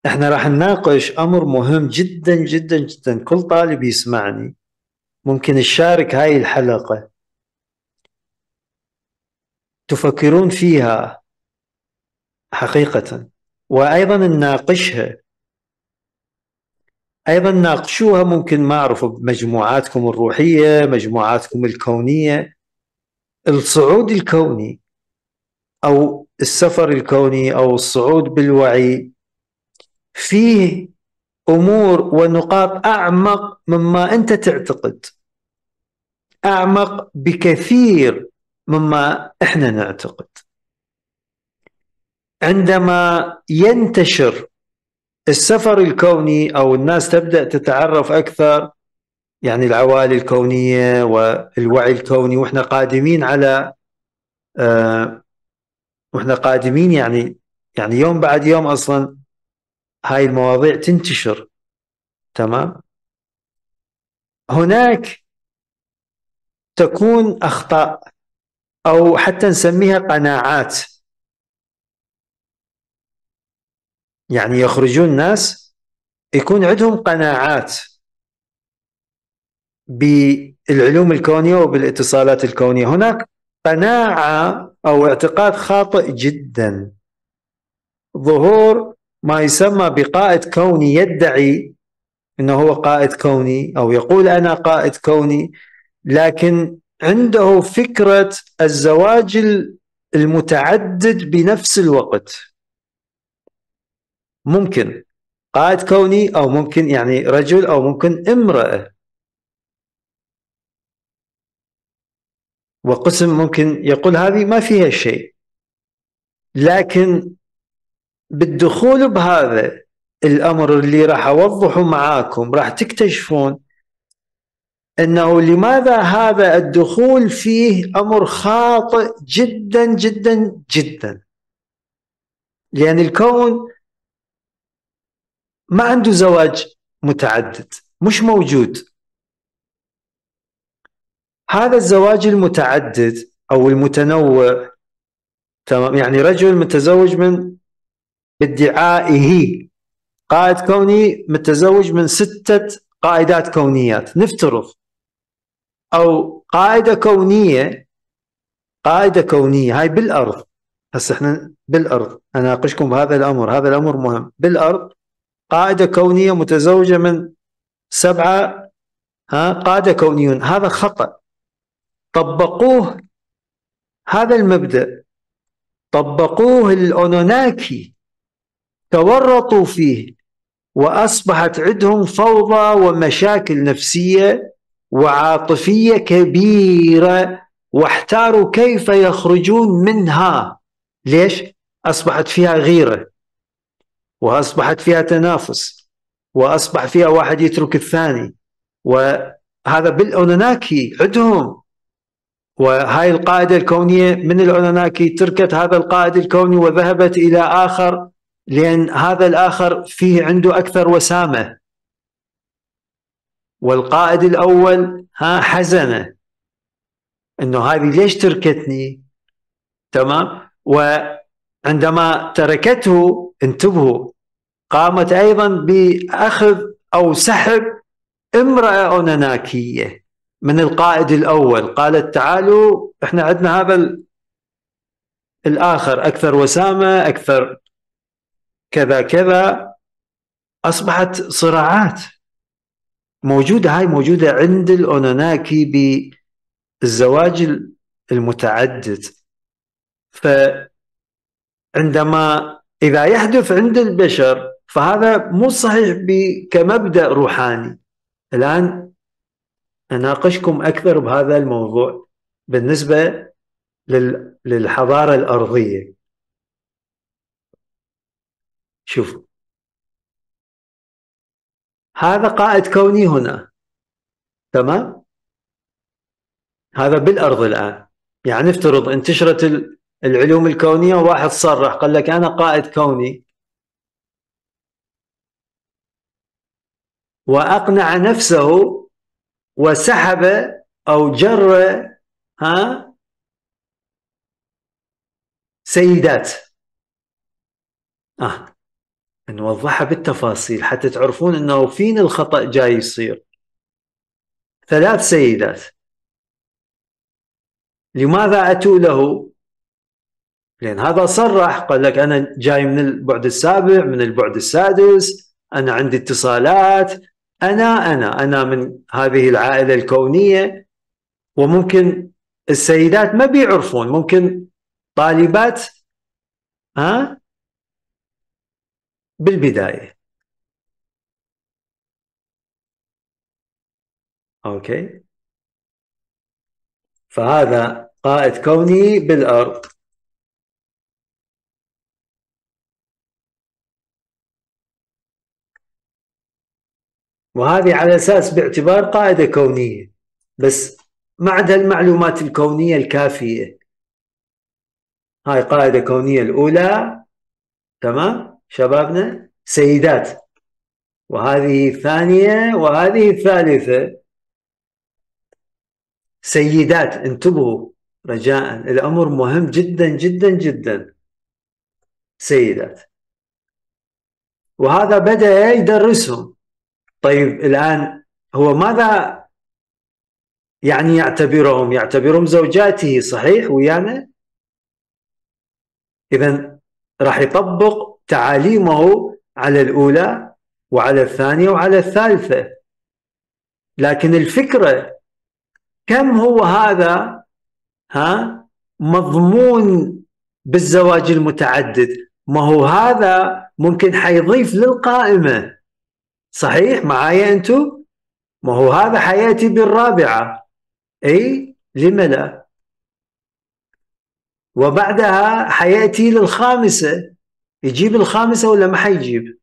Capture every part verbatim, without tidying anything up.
احنا راح نناقش امر مهم جدا جدا جدا. كل طالب يسمعني ممكن يشارك هاي الحلقة تفكرون فيها حقيقة، وايضا نناقشها، ايضا ناقشوها. ممكن ما اعرف بمجموعاتكم الروحية، مجموعاتكم الكونية. الصعود الكوني او السفر الكوني او الصعود بالوعي فيه امور ونقاط اعمق مما انت تعتقد، اعمق بكثير مما احنا نعتقد. عندما ينتشر السفر الكوني او الناس تبدا تتعرف اكثر، يعني العوالي الكونيه والوعي الكوني، واحنا قادمين على آه واحنا قادمين يعني يعني يوم بعد يوم اصلا هاي المواضيع تنتشر. تمام. هناك تكون اخطاء او حتى نسميها قناعات، يعني يخرجون ناس يكون عندهم قناعات بالعلوم الكونية وبالاتصالات الكونية. هناك قناعة أو اعتقاد خاطئ جدا، ظهور ما يسمى بقائد كوني يدعي أنه هو قائد كوني أو يقول أنا قائد كوني، لكن عنده فكرة الزواج المتعدد بنفس الوقت. ممكن قائد كوني أو ممكن يعني رجل أو ممكن امرأة، وقسم ممكن يقول هذه ما فيها شيء. لكن بالدخول بهذا الأمر اللي راح أوضحه معاكم راح تكتشفون أنه لماذا هذا الدخول فيه أمر خاطئ جدا جدا جدا. لأن الكون ما عنده زواج متعدد، مش موجود. هذا الزواج المتعدد أو المتنوع، تمام، يعني رجل متزوج من بادعائه قائد كوني متزوج من ستة قائدات كونيات نفترض، أو قائدة كونية، قائدة كونية هاي بالأرض. هسه احنا بالأرض أناقشكم بهذا الأمر، هذا الأمر مهم. بالأرض قائدة كونية متزوجة من سبعة ها قادة كونيون. هذا خطأ. طبقوه هذا المبدأ، طبقوه الأونوناكي، تورطوا فيه، وأصبحت عندهم فوضى ومشاكل نفسية وعاطفية كبيرة، واحتاروا كيف يخرجون منها. ليش؟ أصبحت فيها غيرة، وأصبحت فيها تنافس، وأصبح فيها واحد يترك الثاني، وهذا بالأونوناكي عندهم. وهاي القاعدة الكونية من الأونوناكي تركت هذا القائد الكوني وذهبت إلى آخر، لأن هذا الآخر فيه عنده أكثر وسامة، والقائد الأول ها حزنه أنه هذه ليش تركتني. تمام. وعندما تركته انتبهوا، قامت أيضا بأخذ أو سحب امرأة أوناناكية من القائد الأول. قالت تعالوا احنا عندنا هذا الآخر أكثر وسامة، أكثر كذا كذا. أصبحت صراعات موجودة، هاي موجودة عند الأوناناكي بالزواج المتعدد. فعندما إذا يحدث عند البشر فهذا مو صحيح كمبدأ روحاني. الآن أناقشكم أكثر بهذا الموضوع بالنسبة للحضارة الأرضية. شوفوا، هذا قائد كوني هنا، تمام، هذا بالأرض الآن. يعني نفترض انتشرت العلوم الكونية وواحد صرح قال لك أنا قائد كوني، وأقنع نفسه وسحب أو جر ها سيدات. آه. نوضحها بالتفاصيل حتى تعرفون أنه فين الخطأ جاي يصير. ثلاث سيدات، لماذا أتوا له؟ لأن هذا صرح، قال لك أنا جاي من البعد السابع، من البعد السادس، أنا عندي اتصالات، أنا أنا أنا من هذه العائلة الكونية. وممكن السيدات ما بيعرفون، ممكن طالبات ها بالبداية. أوكي، فهذا قائد كوني بالأرض. وهذه على أساس باعتبار قاعدة كونية، بس ما عندها المعلومات الكونية الكافية. هاي قاعدة كونية الأولى، تمام شبابنا، سيدات، وهذه الثانية، وهذه الثالثة سيدات. انتبهوا رجاء، الأمر مهم جدا جدا جدا. سيدات، وهذا بدأ يدرسهم. طيب الآن هو ماذا يعني يعتبرهم؟ يعتبرهم زوجاته، صحيح ويانا؟ إذا راح يطبق تعاليمه على الأولى وعلى الثانية وعلى الثالثة. لكن الفكرة كم هو هذا ها مضمون بالزواج المتعدد؟ ما هو هذا ممكن حيضيف للقائمة. صحيح معايا أنتم؟ ما هو هذا حياتي بالرابعة، أي لم لا؟ وبعدها حياتي للخامسة، يجيب الخامسة ولا ما حيجيب؟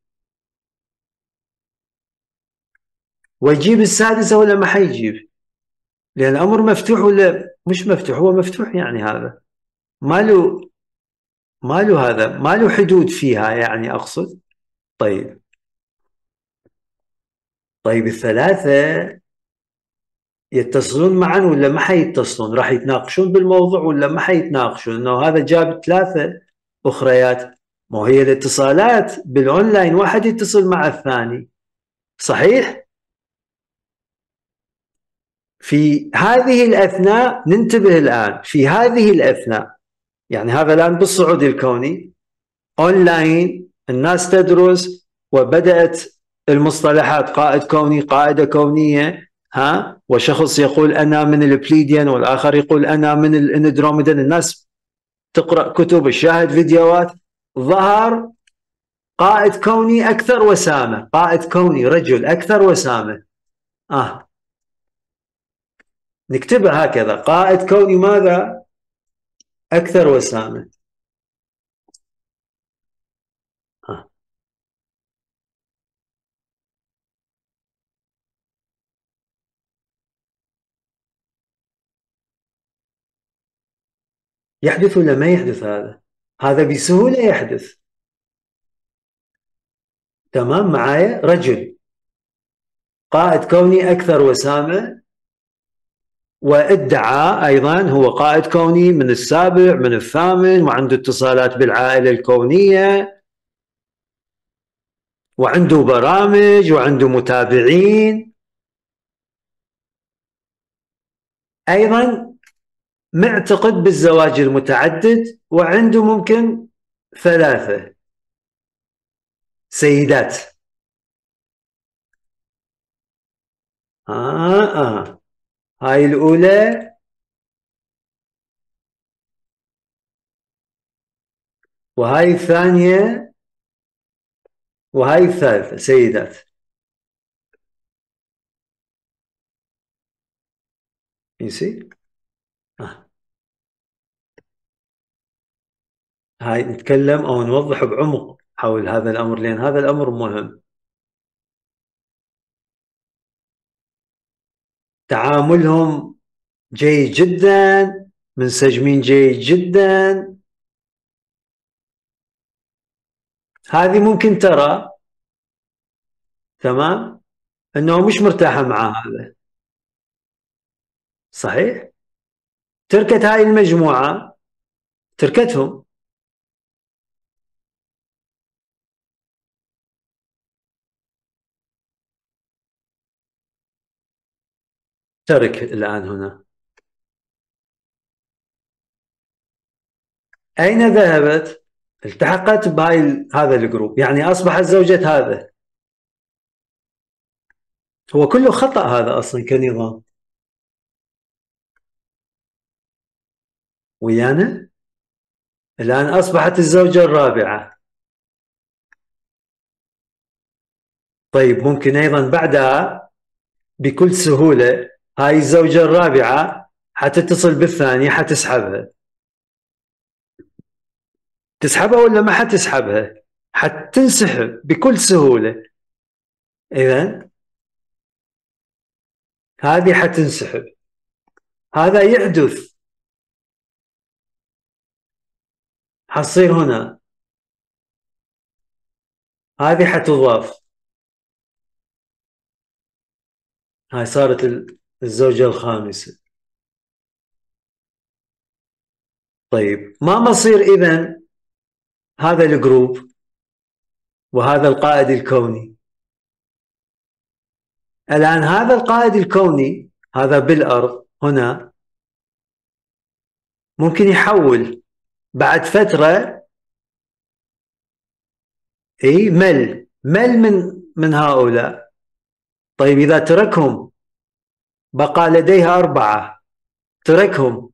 ويجيب السادسة ولا ما حيجيب؟ لأن الأمر مفتوح ولا مش مفتوح؟ هو مفتوح يعني، هذا ما له ما له هذا ما له حدود فيها يعني أقصد. طيب، طيب الثلاثة يتصلون معا ولا ما حيتصلون؟ راح يتناقشون بالموضوع ولا ما حيتناقشون؟ انه هذا جاب ثلاثة اخريات. ما هي الاتصالات بالاونلاين واحد يتصل مع الثاني، صحيح؟ في هذه الاثناء ننتبه الان، في هذه الاثناء يعني هذا الان بالصعود الكوني اونلاين، الناس تدرس وبدأت المصطلحات قائد كوني، قاعدة كونية، ها، وشخص يقول أنا من البليديان والآخر يقول أنا من الإندروميدان. الناس تقرأ كتب، تشاهد فيديوهات، ظهر قائد كوني أكثر وسامة، قائد كوني رجل أكثر وسامة. آه نكتبها هكذا، قائد كوني ماذا؟ أكثر وسامة. آه. يحدث ولا ما يحدث هذا؟ هذا بسهولة يحدث. تمام معايا؟ رجل قائد كوني أكثر وسامة، وادعى أيضا هو قائد كوني من السابع من الثامن، وعنده اتصالات بالعائلة الكونية، وعنده برامج، وعنده متابعين. أيضا معتقد بالزواج المتعدد، وعنده ممكن ثلاثة سيدات. آه آه هاي الأولى، وهاي الثانية، وهاي الثالثة سيدات. يسي آه. هاي نتكلم أو نوضح بعمق حول هذا الأمر، لأن هذا الأمر مهم. تعاملهم جيد جدا، منسجمين جيد جدا. هذه ممكن ترى تمام انه مش مرتاحه مع هذا، صحيح؟ تركت هاي المجموعه، تركتهم. ترك الآن هنا. أين ذهبت؟ التحقت بهاي هذا الجروب، يعني أصبحت زوجة هذا. هو كله خطأ هذا أصلا كنظام. ويانا الآن أصبحت الزوجة الرابعة. طيب ممكن أيضا بعدها بكل سهولة هاي الزوجة الرابعة حتتصل بالثانية، حتسحبها. تسحبها ولا ما حتسحبها؟ حتنسحب بكل سهولة. إذا هذه حتنسحب، هذا يحدث، حتصير هنا، هذه حتضاف، هاي صارت الزوجة الخامسة. طيب ما مصير إذا هذا الجروب وهذا القائد الكوني؟ الآن هذا القائد الكوني هذا بالأرض هنا ممكن يحول بعد فترة. اي مل مل من من هؤلاء. طيب إذا تركهم بقى لديها أربعة، تركهم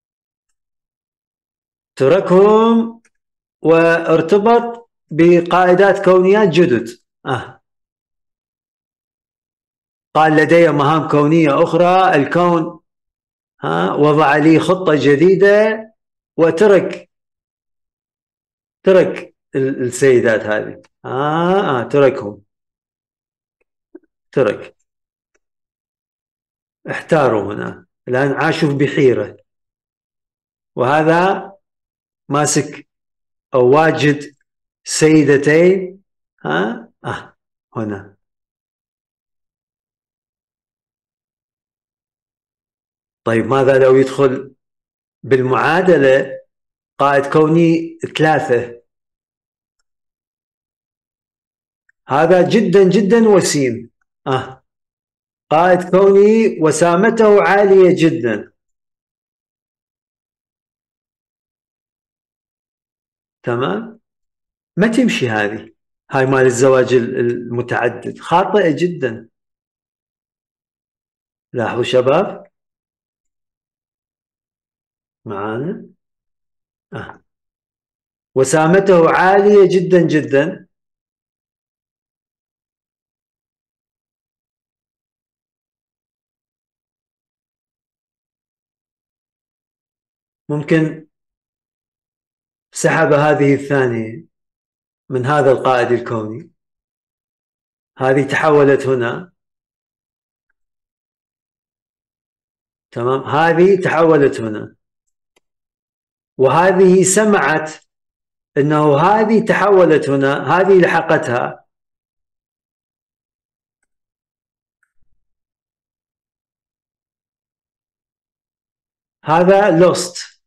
تركهم وارتبط بقائدات كونيات جدد. آه. قال لدي مهام كونية أخرى، الكون ها وضع لي خطة جديدة، وترك ترك السيدات هذه. آه, آه تركهم، ترك، احتاروا هنا، الآن عاشوا بحيرة. وهذا ماسك أو واجد سيدتين. ها آه هنا. طيب ماذا لو يدخل بالمعادلة قائد كوني ثلاثة؟ هذا جدا جدا وسيم. آه قائد كوني وسامته عالية جدا. تمام، ما تمشي هذه، هاي مال الزواج المتعدد خاطئة جدا. لاحظوا شباب معانا. آه. وسامته عالية جدا جدا. ممكن سحب هذه الثانية من هذا القائد الكوني، هذه تحولت هنا. تمام، هذه تحولت هنا، وهذه سمعت انه هذه تحولت هنا، هذه لحقتها. هذا لوست.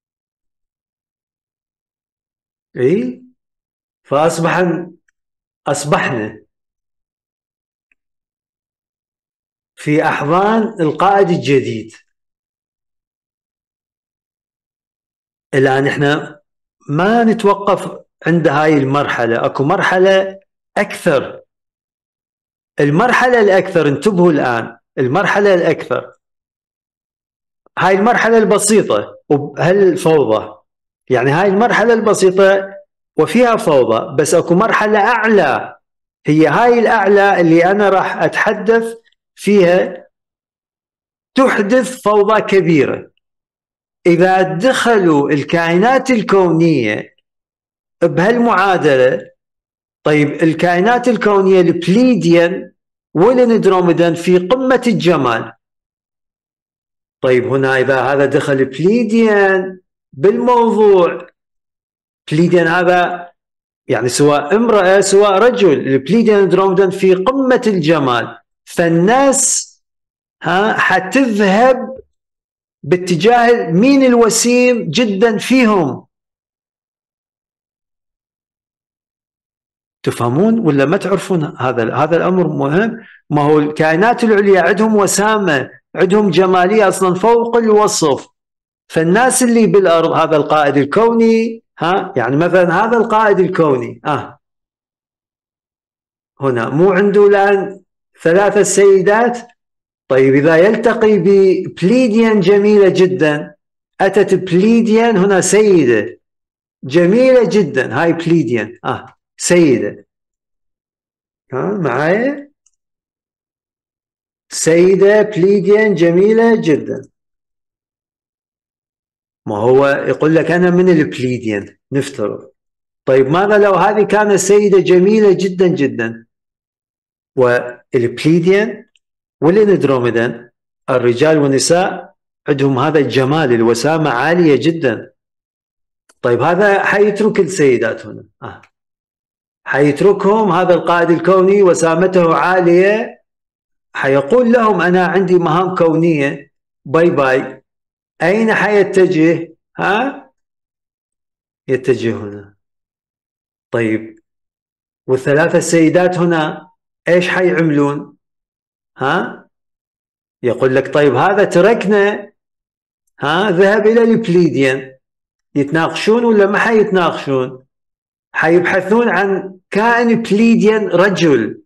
اي فاصبح اصبحنا في احضان القائد الجديد. الان احنا ما نتوقف عند هاي المرحلة، اكو مرحلة اكثر. المرحلة الاكثر، انتبهوا الان، المرحلة الاكثر هاي المرحلة البسيطة وهالفوضى، يعني هاي المرحلة البسيطة وفيها فوضى، بس اكو مرحلة اعلى، هي هاي الاعلى اللي انا راح اتحدث فيها، تحدث فوضى كبيرة. اذا دخلوا الكائنات الكونية بهالمعادلة، طيب الكائنات الكونية البليديان والندروميدان في قمة الجمال. طيب هنا إذا هذا دخل بليديان بالموضوع، بليديان هذا يعني سواء امرأة سواء رجل، البليديان اندروميدان في قمة الجمال، فالناس ها حتذهب باتجاه مين الوسيم جدا فيهم. تفهمون ولا ما تعرفون؟ هذا هذا الأمر مهم. ما هو الكائنات العليا عندهم وسامة، عندهم جمالية أصلا فوق الوصف. فالناس اللي بالأرض، هذا القائد الكوني، ها يعني مثلا هذا القائد الكوني آه هنا مو عنده الآن ثلاثة سيدات؟ طيب إذا يلتقي ببليديان جميلة جدا، أتت بليديان هنا سيدة جميلة جدا، هاي بليديان آه سيدة، ها معايا؟ سيدة بليديان جميلة جدا. ما هو يقول لك أنا من البليديان نفترض. طيب ماذا لو هذه كانت سيدة جميلة جدا جدا؟ والبليديان والإندروميدان الرجال والنساء عندهم هذا الجمال، الوسامة عالية جدا. طيب هذا حيترك السيدات هنا آه. حيتركهم، هذا القائد الكوني وسامته عالية، حيقول لهم أنا عندي مهام كونية، باي باي. أين حيتجه؟ ها يتجه هنا. طيب والثلاثة السيدات هنا ايش حيعملون؟ ها يقول لك طيب هذا تركنا، ها ذهب الى البليديان. يتناقشون ولا ما حيتناقشون؟ حيبحثون عن كائن بليديان رجل.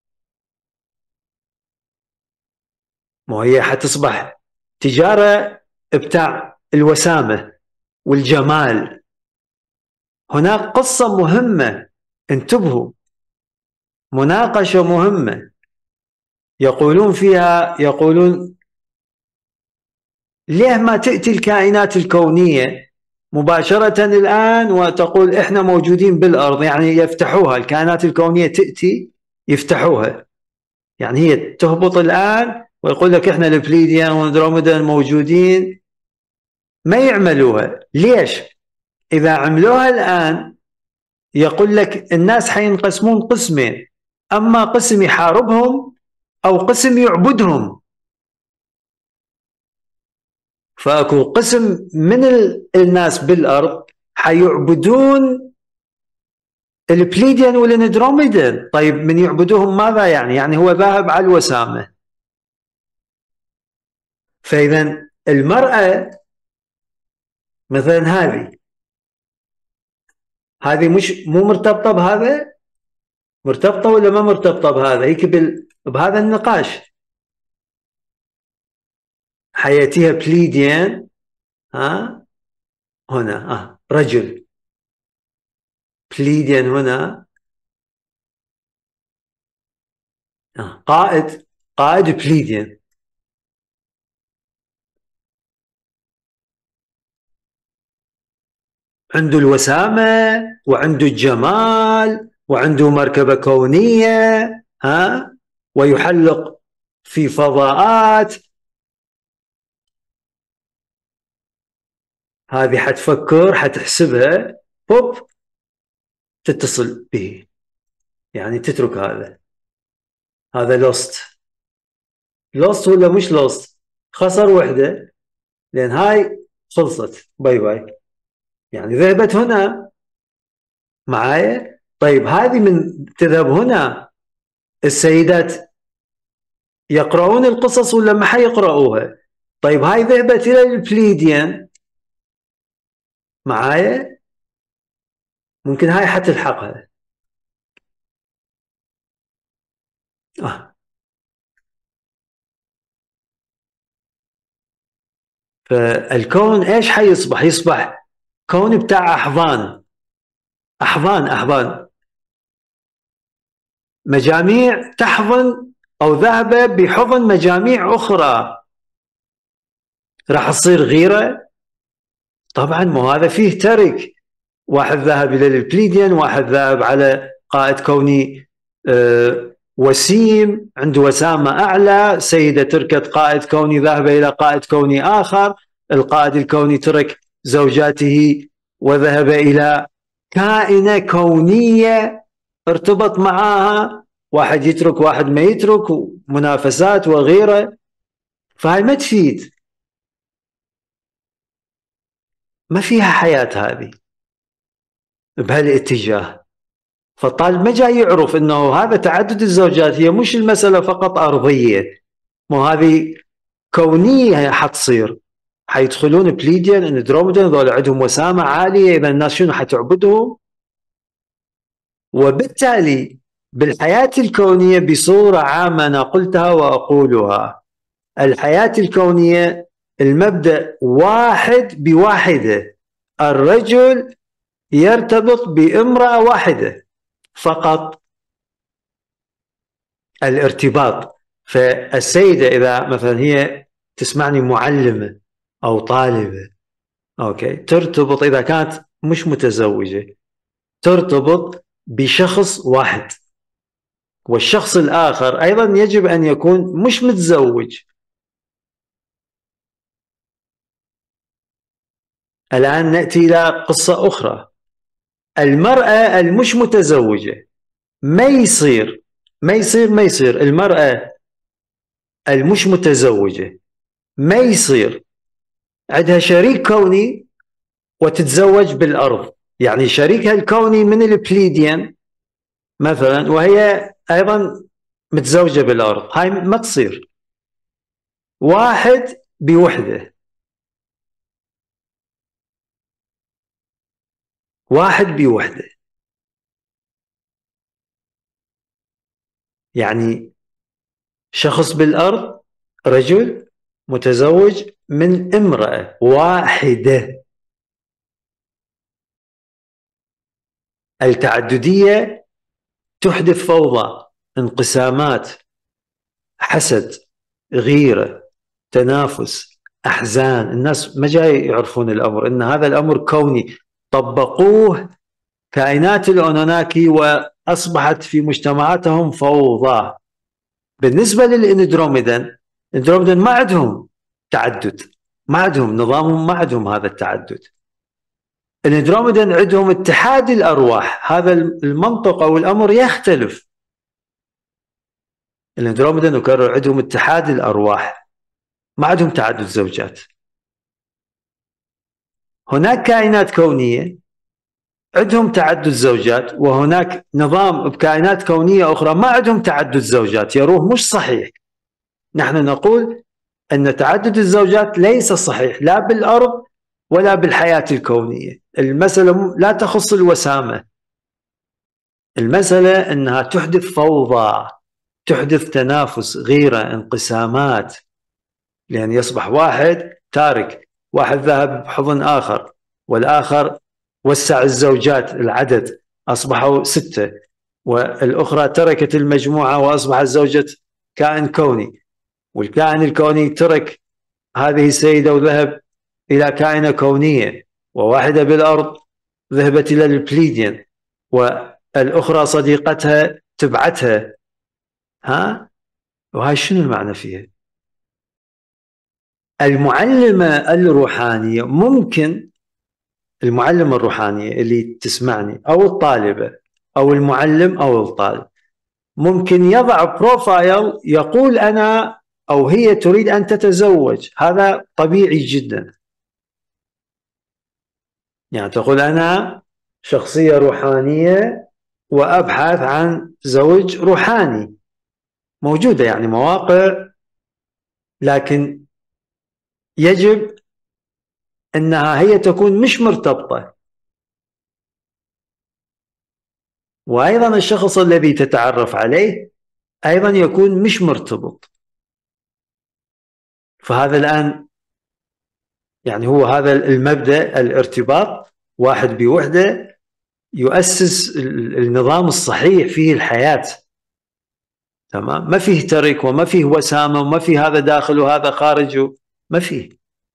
ما هي حتصبح تجارة بتاع الوسامة والجمال. هناك قصة مهمة، انتبهوا، مناقشة مهمة يقولون فيها، يقولون ليه ما تأتي الكائنات الكونية مباشرة الآن وتقول إحنا موجودين بالأرض؟ يعني يفتحوها، الكائنات الكونية تأتي يفتحوها، يعني هي تهبط الآن ويقول لك إحنا البليديان واندروميدا موجودين. ما يعملوها، ليش؟ إذا عملوها الآن يقول لك الناس حينقسمون قسمين، أما قسم يحاربهم أو قسم يعبدهم. فأكو قسم من الناس بالأرض حيعبدون البليديان والإندروميدان. طيب من يعبدوهم ماذا يعني؟ يعني هو ذاهب على الوسامة. فإذا المرأة مثلا هذه هذه مش مو مرتبطة بهذا؟ مرتبطة ولا ما مرتبطة بهذا؟ هيك بهذا النقاش حياتيها بليديان ها هنا آه رجل بليديان هنا آه. قائد قائد بليديان عنده الوسامة وعنده الجمال وعنده مركبة كونية ها ويحلق في فضاءات. هذه حتفكر، حتحسبها، بوب تتصل به، يعني تترك هذا. هذا لوست. لوست ولا مش لوست؟ خسر وحدة، لأن هاي خلصت، باي باي، يعني ذهبت هنا معايا. طيب هذه من تذهب هنا، السيدات يقرؤون القصص ولا ما حيقرؤوها؟ طيب هاي ذهبت إلى البليديان معايا، ممكن هاي حتلحقها آه. فالكون ايش حيصبح؟ يصبح كون بتاع احضان احضان احضان، مجاميع تحضن او ذهب بحضن مجاميع اخرى. راح تصير غيره؟ طبعا مو هذا فيه ترك. واحد ذهب الى البليديان، واحد ذهب على قائد كوني أه وسيم عنده وسامة اعلى، سيدة تركت قائد كوني ذهب الى قائد كوني اخر، القائد الكوني ترك زوجاته وذهب الى كائنة كونية ارتبط معها، واحد يترك واحد ما يترك، منافسات وغيره. فهي ما تفيد، ما فيها حياة هذه بهالاتجاه. فالطالب ما جاي يعرف انه هذا تعدد الزوجات، هي مش المسألة فقط ارضية، مو هذه كونية حتصير، حيدخلون بليديان اندروميدان، هذول عندهم وسامة عالية، إذا الناس شنو حتعبدهم؟ وبالتالي بالحياة الكونية بصورة عامة أنا قلتها وأقولها، الحياة الكونية المبدأ واحد بواحدة، الرجل يرتبط بامرأة واحدة فقط، الارتباط. فالسيدة إذا مثلا هي تسمعني معلمة أو طالبة، أوكي، ترتبط إذا كانت مش متزوجة ترتبط بشخص واحد، والشخص الآخر أيضا يجب أن يكون مش متزوج. الآن نأتي إلى قصة أخرى، المرأة المش متزوجة ما يصير ما يصير ما يصير المرأة المش متزوجة ما يصير عندها شريك كوني وتتزوج بالأرض، يعني شريكها الكوني من البليديان مثلا وهي أيضا متزوجة بالأرض، هاي ما تصير. واحد بوحدة، واحد بوحدة، يعني شخص بالأرض، رجل متزوج من امرأة واحدة. التعددية تحدث فوضى، انقسامات، حسد، غيرة، تنافس، أحزان. الناس ما جاي يعرفون الأمر، إن هذا الأمر كوني طبقوه كائنات الأونوناكي وأصبحت في مجتمعاتهم فوضى. بالنسبة للإندروميدان، الإندروميدان ما عندهم تعدد، ما عندهم نظامهم، ما عندهم هذا التعدد. الإندروميدان عندهم اتحاد الأرواح، هذا المنطق أو الأمر يختلف. الإندروميدان نكرر عندهم اتحاد الأرواح، ما عندهم تعدد زوجات. هناك كائنات كونية عندهم تعدد زوجات، وهناك نظام بكائنات كونية أخرى ما عندهم تعدد زوجات، يروه مش صحيح. نحن نقول أن تعدد الزوجات ليس صحيح لا بالأرض ولا بالحياة الكونية. المسألة لا تخص الوسامة، المسألة أنها تحدث فوضى، تحدث تنافس، غيرة، انقسامات، لأن يصبح واحد تارك، واحد ذهب بحضن آخر، والآخر وسع الزوجات العدد أصبحوا ستة، والأخرى تركت المجموعة وأصبحت زوجة كائن كوني، والكائن الكوني ترك هذه السيدة وذهب إلى كائنة كونية، وواحدة بالأرض ذهبت إلى البليديان، والأخرى صديقتها تبعتها. ها؟ وهاي شنو المعنى فيها؟ المعلمة الروحانية ممكن، المعلمة الروحانية اللي تسمعني أو الطالبة أو المعلم أو الطالب ممكن يضع بروفايل يقول أنا أو هي تريد أن تتزوج، هذا طبيعي جدا. يعني تقول أنا شخصية روحانية وأبحث عن زوج روحاني، موجودة يعني مواقع، لكن يجب أنها هي تكون مش مرتبطة، وأيضا الشخص الذي تتعرف عليه أيضا يكون مش مرتبط. فهذا الآن يعني هو هذا المبدأ، الارتباط واحد بوحدة يؤسس النظام الصحيح فيه الحياة. تمام، ما فيه ترك وما فيه وسامة وما فيه هذا داخل وهذا خارج، ما فيه.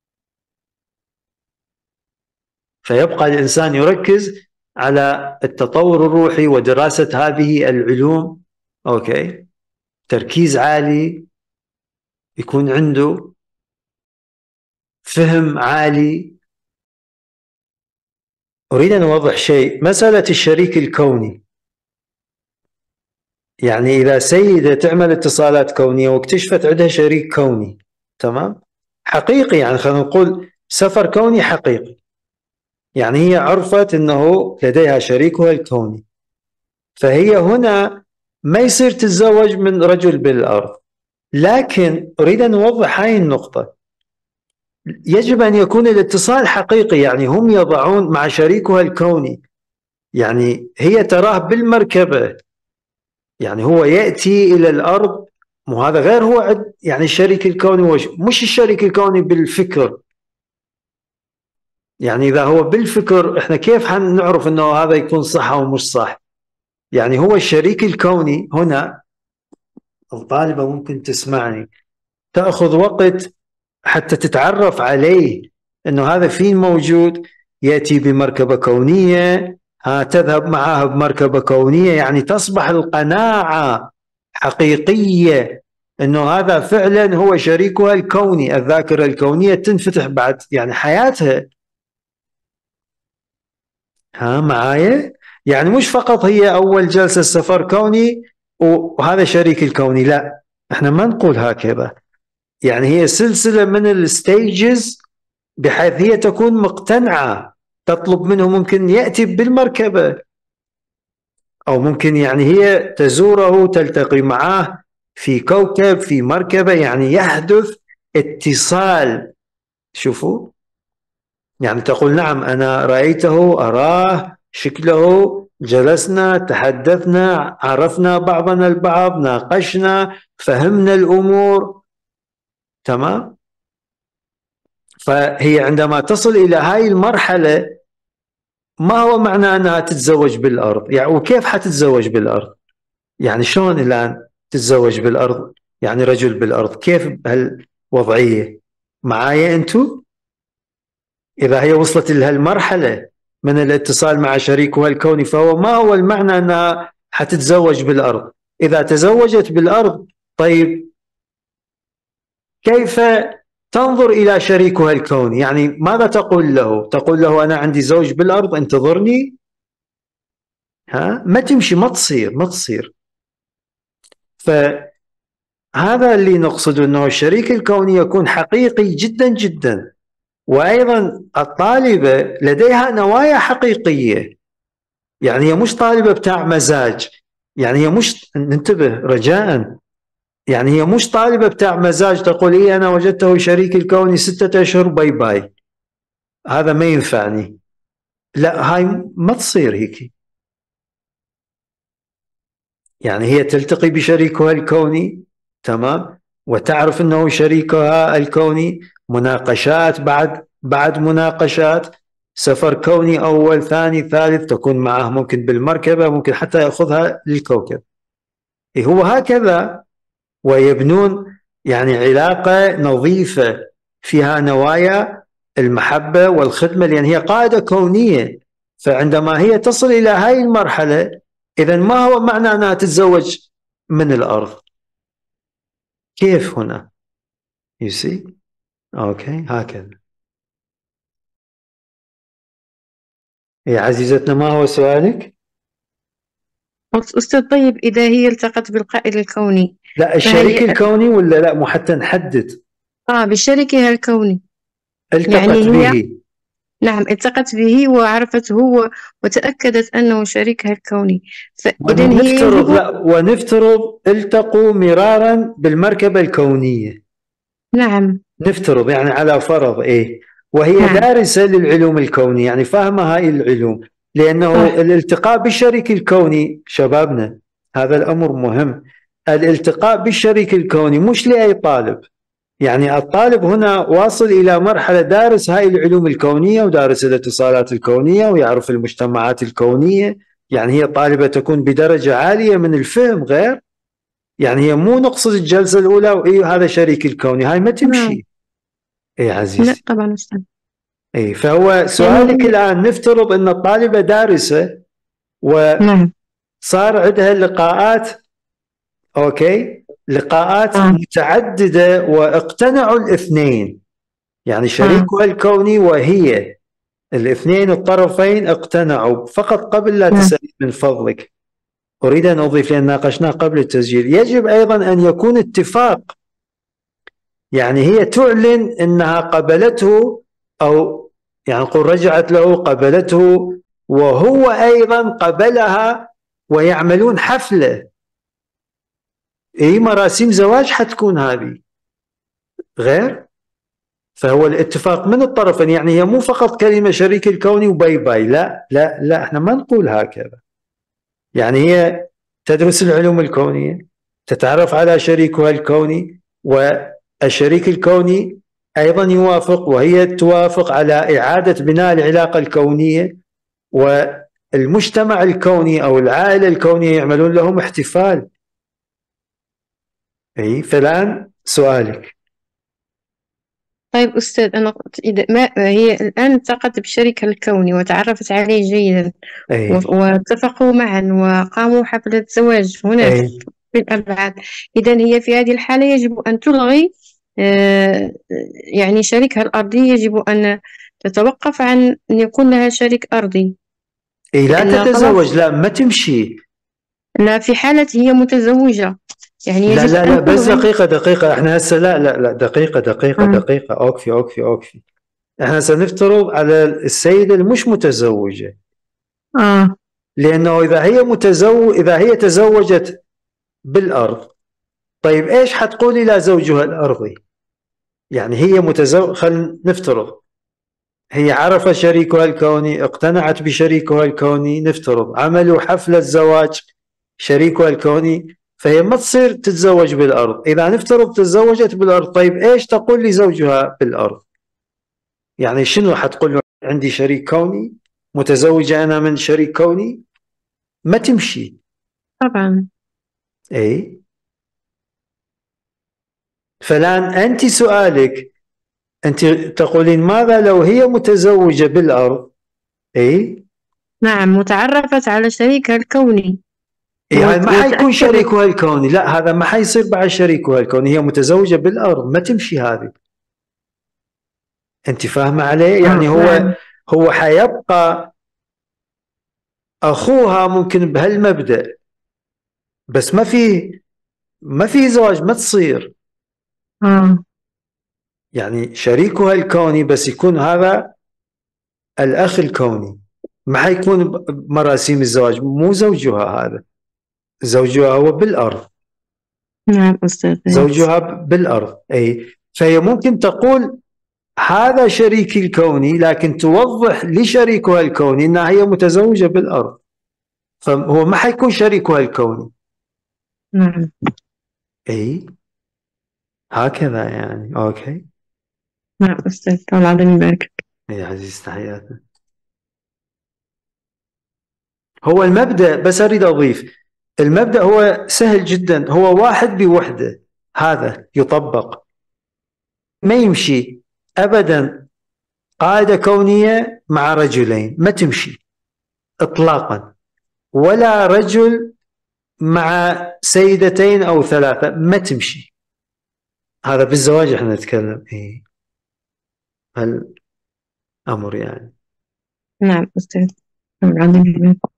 فيبقى الإنسان يركز على التطور الروحي ودراسة هذه العلوم، أوكي، تركيز عالي، يكون عنده فهم عالي. أريد أن أوضح شيء، مسألة الشريك الكوني، يعني إذا سيدة تعمل اتصالات كونية واكتشفت عندها شريك كوني، تمام، حقيقي، يعني خلينا نقول سفر كوني حقيقي، يعني هي عرفت أنه لديها شريكها الكوني، فهي هنا ما يصير تتزوج من رجل بالأرض، لكن أريد أن أوضح هاي النقطة. يجب أن يكون الاتصال حقيقي، يعني هم يضعون مع شريكها الكوني، يعني هي تراه بالمركبة، يعني هو يأتي إلى الأرض، وهذا غير هو يعني الشريك الكوني، مش الشريك الكوني بالفكر. يعني إذا هو بالفكر إحنا كيف حنعرف أنه هذا يكون صح أو مش صح؟ يعني هو الشريك الكوني هنا، الطالبة ممكن تسمعني، تأخذ وقت حتى تتعرف عليه، أنه هذا فين موجود، يأتي بمركبة كونية، ها تذهب معها بمركبة كونية، يعني تصبح القناعة حقيقية أنه هذا فعلا هو شريكها الكوني. الذاكرة الكونية تنفتح بعد يعني حياتها. ها معايا؟ يعني مش فقط هي أول جلسة سفر كوني وهذا شريك الكوني، لا، احنا ما نقول هكذا. يعني هي سلسلة من الستيجز، بحيث هي تكون مقتنعة، تطلب منه، ممكن يأتي بالمركبة، أو ممكن يعني هي تزوره، تلتقي معه في كوكب، في مركبة، يعني يحدث اتصال. شوفوا، يعني تقول نعم أنا رأيته، أراه، شكله، جلسنا، تحدثنا، عرفنا بعضنا البعض، ناقشنا، فهمنا الأمور، تمام. فهي عندما تصل إلى هاي المرحلة، ما هو معنى أنها تتزوج بالأرض؟ يعني وكيف حتتزوج بالأرض؟ يعني شلون الآن تتزوج بالأرض؟ يعني رجل بالأرض، كيف بهالوضعية؟ معايا أنتو؟ إذا هي وصلت لهالمرحلة من الاتصال مع شريكها الكوني، فهو ما هو المعنى أنها حتتزوج بالأرض؟ إذا تزوجت بالأرض، طيب كيف تنظر إلى شريكها الكوني؟ يعني ماذا تقول له؟ تقول له أنا عندي زوج بالأرض، انتظرني؟ ها، ما تمشي، ما تصير، ما تصير. فهذا اللي نقصده، أنه الشريك الكوني يكون حقيقي جدا جدا. وأيضا الطالبة لديها نوايا حقيقية، يعني هي مش طالبة بتاع مزاج، يعني هي مش، ننتبه رجاء، يعني هي مش طالبة بتاع مزاج تقول إيه أنا وجدته شريك الكوني ستة أشهر باي باي، هذا ما ينفعني. لا، هاي ما تصير هيك. يعني هي تلتقي بشريكها الكوني، تمام، وتعرف أنه شريكها الكوني، مناقشات، بعد بعد مناقشات، سفر كوني أول ثاني ثالث، تكون معه ممكن بالمركبة، ممكن حتى يأخذها للكوكب. إيه هو هكذا، ويبنون يعني علاقة نظيفة فيها نوايا المحبة والخدمة، لأن هي قاعدة كونية. فعندما هي تصل إلى هاي المرحلة، إذا ما هو معنى أنها تتزوج من الأرض؟ كيف هنا؟ you see؟ أوكي، هكذا. يا عزيزتنا، ما هو سؤالك؟ أستاذ، طيب إذا هي التقت بالقائد الكوني، لا، الشريك فهي الكوني ولا لا، مو حتى نحدد. آه بشريكها الكوني. يعني التقت هي، به. نعم، التقت به وعرفته هو وتأكدت أنه شريكها الكوني، فإذا هي ونفترض، يجب. لا، ونفترض التقوا مرارا بالمركبة الكونية. نعم. نفترض يعني على فرض إيه، وهي نعم. دارسة للعلوم الكونية، يعني فاهمة هاي العلوم، لأنه صح. الالتقاء بالشريك الكوني شبابنا، هذا الأمر مهم. الالتقاء بالشريك الكوني مش لأي طالب، يعني الطالب هنا واصل إلى مرحلة دارس هاي العلوم الكونية، ودارس الاتصالات الكونية، ويعرف المجتمعات الكونية، يعني هي طالبة تكون بدرجة عالية من الفهم، غير يعني هي مو نقصد الجلسة الأولى وإيه هذا شريك الكوني، هاي ما نعم. تمشي. إيه لا عزيزي. طبعا أستاذ. إيه، فهو يعني سؤالك هي. الآن، نفترض أن الطالبة دارسة نعم. وصار عندها لقاءات، أوكي، لقاءات آه. متعددة، واقتنعوا الاثنين، يعني آه. شريكها الكوني وهي، الاثنين الطرفين اقتنعوا. فقط قبل لا نعم. تسألي من فضلك، أريد أن أضيف، لأن ناقشناه قبل التسجيل، يجب أيضا أن يكون اتفاق، يعني هي تعلن أنها قبلته، أو يعني نقول رجعت له، قبلته، وهو أيضا قبلها، ويعملون حفلة. اي مراسيم زواج حتكون هذه غير. فهو الاتفاق من الطرفين، يعني هي مو فقط كلمة شريك الكوني وباي باي، لا لا لا، احنا ما نقول هكذا. يعني هي تدرس العلوم الكونية، تتعرف على شريكها الكوني، والشريك الكوني أيضا يوافق وهي توافق على إعادة بناء العلاقة الكونية، والمجتمع الكوني أو العائلة الكونية يعملون لهم احتفال. أي فالآن سؤالك. طيب أستاذ، أنا قلت إذا ما هي الآن التقت بالشريك الكوني وتعرفت عليه جيدا أي واتفقوا معا وقاموا حفلة زواج هناك أي في الأبعاد، إذن هي في هذه الحالة يجب أن تلغي، آه يعني شريكها الأرضي يجب أن تتوقف عن أن يكون لها شريك أرضي. أي لا تتزوج، لا ما تمشي. لا، في حالة هي متزوجة يعني لا يجب لا أن لا بس تلغي. دقيقة دقيقة، احنا هسه لا لا لا دقيقة دقيقة آه. دقيقة أوكفي أوكفي أوكفي. احنا سنفترض على السيدة المش متزوجة. آه. لأنه إذا هي متزوج إذا هي تزوجت بالأرض، طيب إيش حتقولي لزوجها الأرضي؟ يعني هي متزوج، خلينا نفترض هي عرف شريكها الكوني، اقتنعت بشريكها الكوني، نفترض عملوا حفلة زواج شريكها الكوني، فهي ما تصير تتزوج بالأرض. إذا نفترض تزوجت بالأرض، طيب إيش تقول لزوجها بالأرض؟ يعني شنو حتقول له؟ عندي شريك كوني، متزوجة أنا من شريك كوني، ما تمشي. طبعا. اي فالآن أنت سؤالك، أنت تقولين ماذا لو هي متزوجة بالأرض؟ اي نعم، وتعرفت على شريكها الكوني اي هاي ما حيكون وتأكدت. شريكها الكوني، لا هذا ما حيصير بعد شريكها الكوني، هي متزوجة بالأرض، ما تمشي هذه. أنت فاهمة علي؟ يعني هو نعم. هو حيبقى أخوها ممكن بهالمبدأ، بس ما في ما في زواج، ما تصير. آه. يعني شريكها الكوني بس يكون هذا الأخ الكوني، ما حيكون بمراسيم الزواج، مو زوجها هذا، زوجها هو بالأرض. نعم أستاذ. زوجها بالأرض. أي فهي ممكن تقول هذا شريكي الكوني، لكن توضح لشريكها الكوني أنها هي متزوجة بالأرض، فهو ما حيكون شريكها الكوني. نعم. أي هكذا يعني. أوكي. نعم أستاذ، الله العظيم يبارك. يا عزيز تحياتنا. هو المبدأ، بس أريد أضيف، المبدأ هو سهل جدا، هو واحد بوحدة، هذا يطبق، ما يمشي أبدا قاعدة كونية مع رجلين، ما تمشي إطلاقا، ولا رجل مع سيدتين أو ثلاثة، ما تمشي. هذا بالزواج احنا نتكلم. إيه هالأمر يعني. نعم أستاذ، الله العظيم يبارك.